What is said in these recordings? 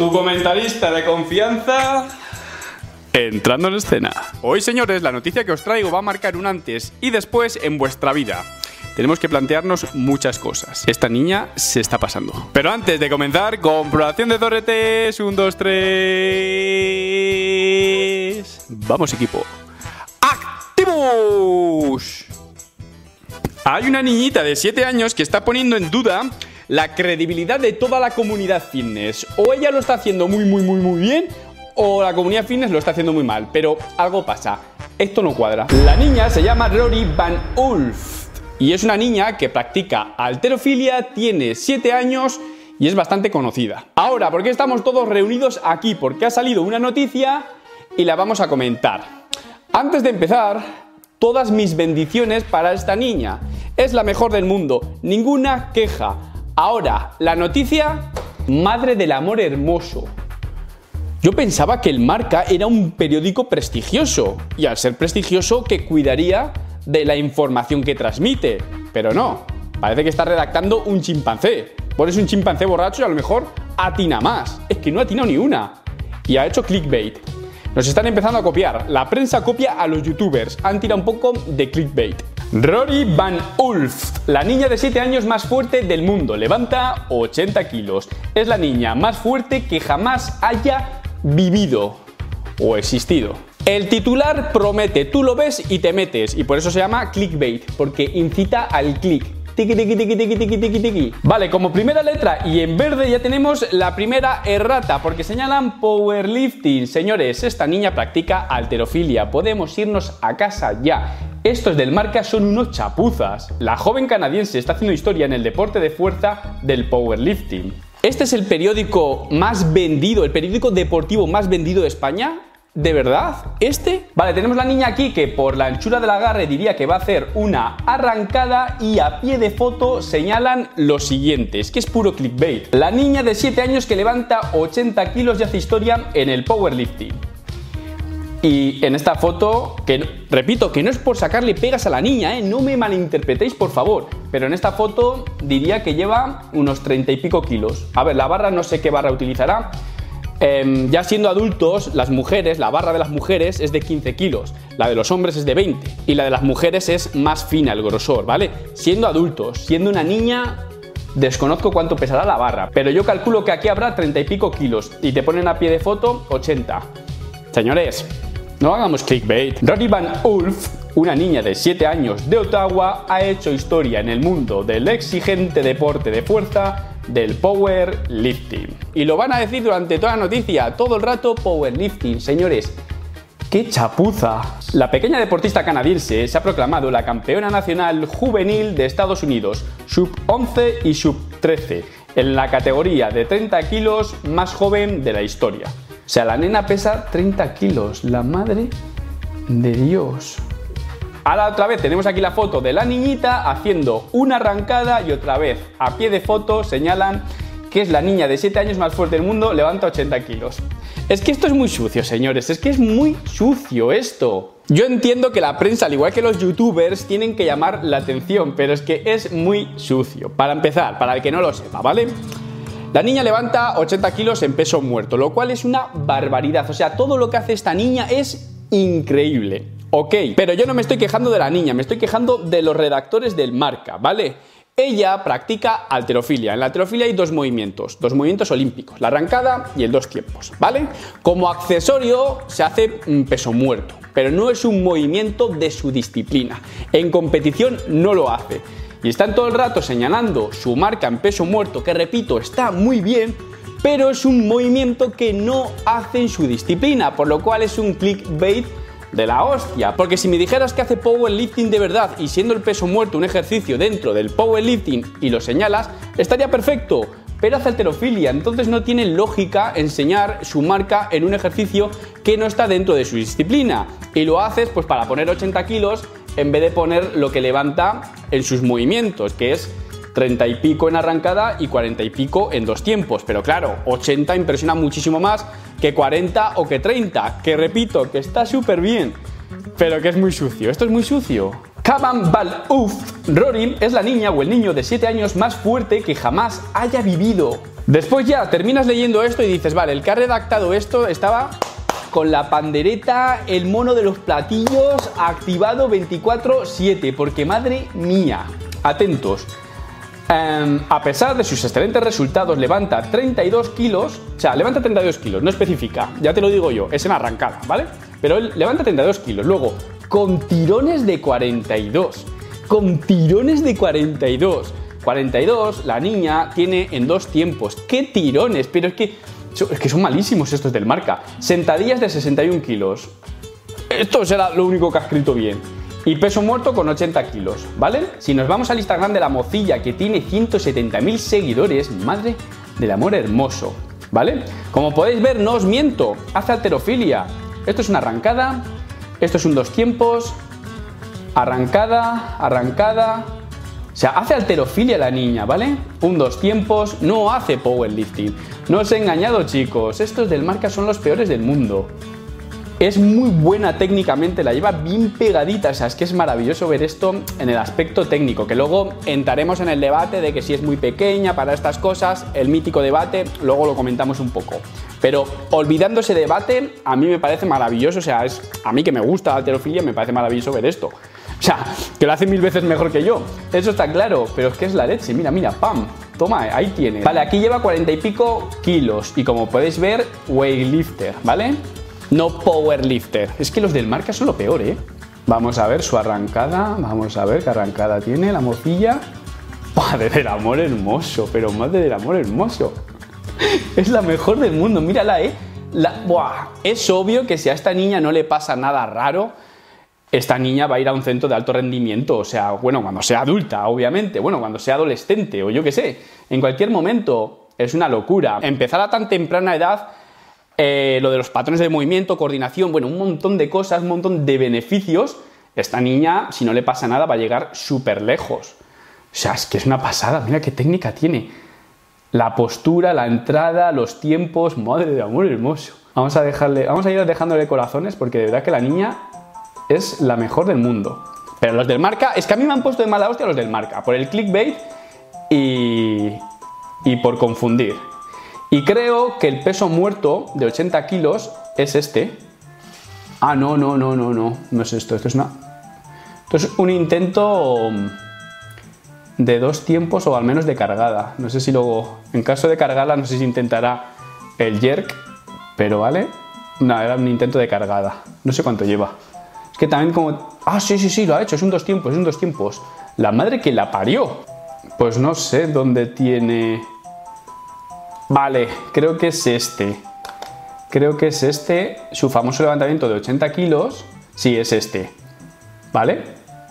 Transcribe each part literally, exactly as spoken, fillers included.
tu comentarista de confianza, entrando en escena. Hoy, señores, la noticia que os traigo va a marcar un antes y después en vuestra vida. Tenemos que plantearnos muchas cosas. Esta niña se está pasando. Pero antes de comenzar, comprobación de torretes. Un, dos, tres. Vamos, equipo. ¡Activos! Hay una niñita de siete años que está poniendo en duda la credibilidad de toda la comunidad fitness. O ella lo está haciendo muy, muy, muy, muy bien, o la comunidad fitness lo está haciendo muy mal. Pero algo pasa. Esto no cuadra. La niña se llama Rory Van Ulft y es una niña que practica halterofilia, tiene siete años y es bastante conocida. Ahora, ¿por qué estamos todos reunidos aquí? Porque ha salido una noticia y la vamos a comentar. Antes de empezar, todas mis bendiciones para esta niña. Es la mejor del mundo, ninguna queja. Ahora, la noticia, madre del amor hermoso. Yo pensaba que el Marca era un periódico prestigioso y al ser prestigioso que cuidaría de la información que transmite, pero no, parece que está redactando un chimpancé. Pones un chimpancé borracho y a lo mejor atina más. Es que no ha atinado ni una y ha hecho clickbait. Nos están empezando a copiar, la prensa copia a los youtubers, han tirado un poco de clickbait. Rory Van Ulft, la niña de siete años más fuerte del mundo, levanta ochenta kilos. Es la niña más fuerte que jamás haya vivido o existido. El titular promete, tú lo ves y te metes, y por eso se llama clickbait, porque incita al click. Tiki, tiki, tiki, tiki, tiki, tiki, tiki. Vale, como primera letra y en verde ya tenemos la primera errata, porque señalan powerlifting. Señores, esta niña practica halterofilia, podemos irnos a casa ya. Estos del Marca son unos chapuzas. La joven canadiense está haciendo historia en el deporte de fuerza del powerlifting. Este es el periódico más vendido, el periódico deportivo más vendido de España. ¿De verdad? ¿Este? Vale, tenemos la niña aquí que por la anchura del agarre diría que va a hacer una arrancada y a pie de foto señalan lo siguiente, es que es puro clickbait. La niña de siete años que levanta ochenta kilos y hace historia en el powerlifting. Y en esta foto, que repito, que no es por sacarle pegas a la niña, ¿eh? No me malinterpretéis, por favor. Pero en esta foto diría que lleva unos treinta y pico kilos. A ver, la barra no sé qué barra utilizará. Eh, ya siendo adultos, las mujeres, la barra de las mujeres es de quince kilos, la de los hombres es de veinte y la de las mujeres es más fina el grosor, ¿vale? Siendo adultos, siendo una niña, desconozco cuánto pesará la barra, pero yo calculo que aquí habrá treinta y pico kilos y te ponen a pie de foto ochenta. Señores, no hagamos clickbait. Rory Van Ulft, una niña de siete años de Ottawa, ha hecho historia en el mundo del exigente deporte de fuerza del powerlifting. Y lo van a decir durante toda la noticia, todo el rato powerlifting. Señores, ¡qué chapuza! La pequeña deportista canadiense se ha proclamado la campeona nacional juvenil de Estados Unidos, sub once y sub trece, en la categoría de treinta kilos más joven de la historia. O sea, la nena pesa treinta kilos, la madre de Dios. Ahora otra vez tenemos aquí la foto de la niñita haciendo una arrancada y otra vez a pie de foto señalan que es la niña de siete años más fuerte del mundo, levanta ochenta kilos. Es que esto es muy sucio, señores, es que es muy sucio esto. Yo entiendo que la prensa, al igual que los youtubers, tienen que llamar la atención, pero es que es muy sucio. Para empezar, para el que no lo sepa, ¿vale? La niña levanta ochenta kilos en peso muerto, lo cual es una barbaridad. O sea, todo lo que hace esta niña es increíble. Ok, pero yo no me estoy quejando de la niña, me estoy quejando de los redactores del Marca, ¿vale? Ella practica halterofilia. En la halterofilia hay dos movimientos, dos movimientos olímpicos, la arrancada y el dos tiempos, ¿vale? Como accesorio se hace un peso muerto, pero no es un movimiento de su disciplina. En competición no lo hace. Y están todo el rato señalando su marca en peso muerto, que repito, está muy bien, pero es un movimiento que no hace en su disciplina, por lo cual es un clickbait de la hostia. Porque si me dijeras que hace powerlifting de verdad y siendo el peso muerto un ejercicio dentro del powerlifting y lo señalas, estaría perfecto, pero hace halterofilia, entonces no tiene lógica enseñar su marca en un ejercicio que no está dentro de su disciplina y lo haces pues para poner ochenta kilos en vez de poner lo que levanta en sus movimientos, que es treinta y pico en arrancada y cuarenta y pico en dos tiempos. Pero claro, ochenta impresiona muchísimo más que cuarenta o que treinta, que repito, que está súper bien, pero que es muy sucio. Esto es muy sucio. Kaban Baluf Rory es la niña o el niño de siete años más fuerte que jamás haya vivido. Después ya terminas leyendo esto y dices, vale, el que ha redactado esto estaba con la pandereta, el mono de los platillos activado veinticuatro siete, porque madre mía, atentos. Um, a pesar de sus excelentes resultados, levanta treinta y dos kilos, o sea, levanta treinta y dos kilos, no especifica, ya te lo digo yo, es en arrancada, ¿vale? Pero él levanta treinta y dos kilos, luego, con tirones de cuarenta y dos, con tirones de cuarenta y dos, cuarenta y dos, la niña tiene en dos tiempos, ¡qué tirones! Pero es que, es que son malísimos estos del Marca, sentadillas de sesenta y un kilos, esto será lo único que ha escrito bien. Y peso muerto con ochenta kilos, ¿vale? Si nos vamos al Instagram de la mocilla, que tiene ciento setenta mil seguidores, madre del amor hermoso, ¿vale? Como podéis ver, no os miento, hace halterofilia. Esto es una arrancada, esto es un dos tiempos, arrancada, arrancada. O sea, hace halterofilia la niña, ¿vale? Un dos tiempos, no hace powerlifting. No os he engañado, chicos, estos del Marca son los peores del mundo. Es muy buena técnicamente, la lleva bien pegadita, o sea, es que es maravilloso ver esto en el aspecto técnico, que luego entraremos en el debate de que si es muy pequeña para estas cosas, el mítico debate, luego lo comentamos un poco. Pero olvidando ese debate, a mí me parece maravilloso, o sea, es, a mí que me gusta la halterofilia, me parece maravilloso ver esto. O sea, que lo hace mil veces mejor que yo, eso está claro, pero es que es la leche, mira, mira, pam, toma, ahí tiene. Vale, aquí lleva cuarenta y pico kilos y como podéis ver, weightlifter, ¿vale? No powerlifter. Es que los del Marca son lo peor, ¿eh? Vamos a ver su arrancada. Vamos a ver qué arrancada tiene la mocilla. Madre del amor hermoso, pero madre del amor hermoso. Es la mejor del mundo, mírala, ¿eh? La, buah, es obvio que si a esta niña no le pasa nada raro, esta niña va a ir a un centro de alto rendimiento. O sea, bueno, cuando sea adulta, obviamente. Bueno, cuando sea adolescente o yo qué sé. En cualquier momento. Es una locura. Empezar a tan temprana edad... Eh, lo de los patrones de movimiento, coordinación, bueno, un montón de cosas, un montón de beneficios. Esta niña, si no le pasa nada, va a llegar súper lejos. O sea, es que es una pasada, mira qué técnica tiene. La postura, la entrada, los tiempos, madre de amor hermoso. Vamos a dejarle, vamos a ir dejándole corazones porque de verdad que la niña es la mejor del mundo. Pero los del Marca, es que a mí me han puesto de mala hostia los del Marca, por el clickbait y, y por confundir. Y creo que el peso muerto de ochenta kilos es este. Ah, no, no, no, no, no. No es esto. Esto es una... Esto es un intento de dos tiempos o al menos de cargada. No sé si luego... En caso de cargarla, no sé si intentará el jerk. Pero vale. No, era un intento de cargada. No sé cuánto lleva. Es que también como... Ah, sí, sí, sí, lo ha hecho. Es un dos tiempos, es un dos tiempos. La madre que la parió. Pues no sé dónde tiene... Vale, creo que es este. Creo que es este. Su famoso levantamiento de ochenta kilos. Sí, es este. ¿Vale?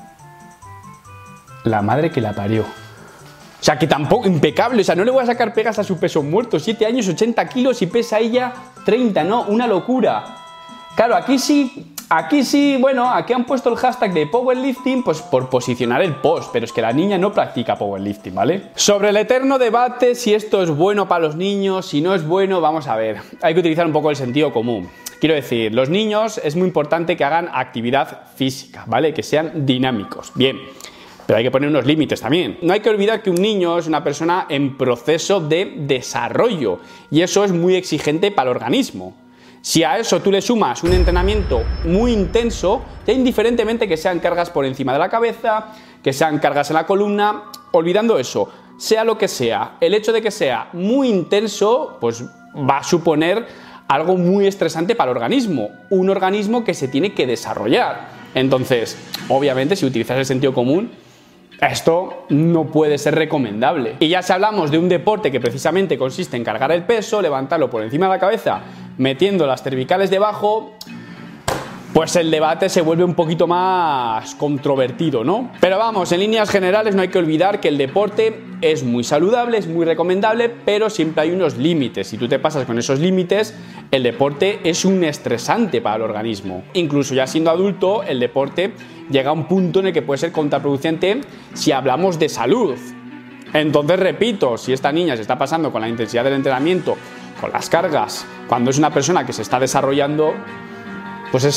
La madre que la parió. O sea, que tampoco... Impecable. O sea, no le voy a sacar pegas a su peso muerto. siete años, ochenta kilos y pesa ella treinta, ¿no? Una locura. Claro, aquí sí... Aquí sí, bueno, aquí han puesto el hashtag de powerlifting pues por posicionar el post, pero es que la niña no practica powerlifting, ¿vale? Sobre el eterno debate si esto es bueno para los niños, si no es bueno, vamos a ver. Hay que utilizar un poco el sentido común. Quiero decir, los niños es muy importante que hagan actividad física, ¿vale? Que sean dinámicos. Bien, pero hay que poner unos límites también. No hay que olvidar que un niño es una persona en proceso de desarrollo y eso es muy exigente para el organismo. Si a eso tú le sumas un entrenamiento muy intenso, ya indiferentemente que sean cargas por encima de la cabeza, que sean cargas en la columna, olvidando eso, sea lo que sea, el hecho de que sea muy intenso, pues va a suponer algo muy estresante para el organismo, un organismo que se tiene que desarrollar. Entonces, obviamente, si utilizas el sentido común, esto no puede ser recomendable. Y ya si hablamos de un deporte que precisamente consiste en cargar el peso, levantarlo por encima de la cabeza, metiendo las cervicales debajo, pues el debate se vuelve un poquito más controvertido, ¿no? Pero vamos, en líneas generales no hay que olvidar que el deporte es muy saludable, es muy recomendable, pero siempre hay unos límites. Si tú te pasas con esos límites, el deporte es un estresante para el organismo. Incluso ya siendo adulto, el deporte llega a un punto en el que puede ser contraproducente si hablamos de salud. Entonces, repito, si esta niña se está pasando con la intensidad del entrenamiento, con las cargas, cuando es una persona que se está desarrollando, pues es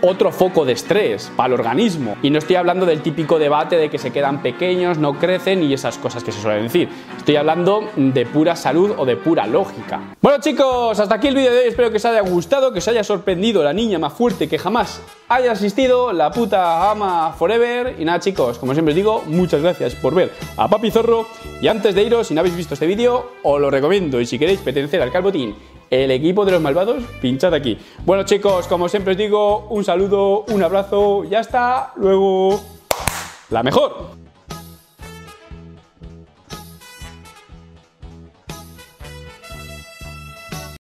otro foco de estrés para el organismo. Y no estoy hablando del típico debate de que se quedan pequeños, no crecen y esas cosas que se suelen decir. Estoy hablando de pura salud o de pura lógica. Bueno, chicos, hasta aquí el vídeo de hoy. Espero que os haya gustado, que os haya sorprendido la niña más fuerte que jamás haya asistido, la puta ama forever. Y nada, chicos, como siempre os digo, muchas gracias por ver a Papi Zorro. Y antes de iros, si no habéis visto este vídeo, os lo recomiendo. Y si queréis pertenecer al Calvotín, el equipo de los malvados, pinchad aquí. Bueno, chicos, como siempre os digo, un saludo, un abrazo y hasta luego. La mejor.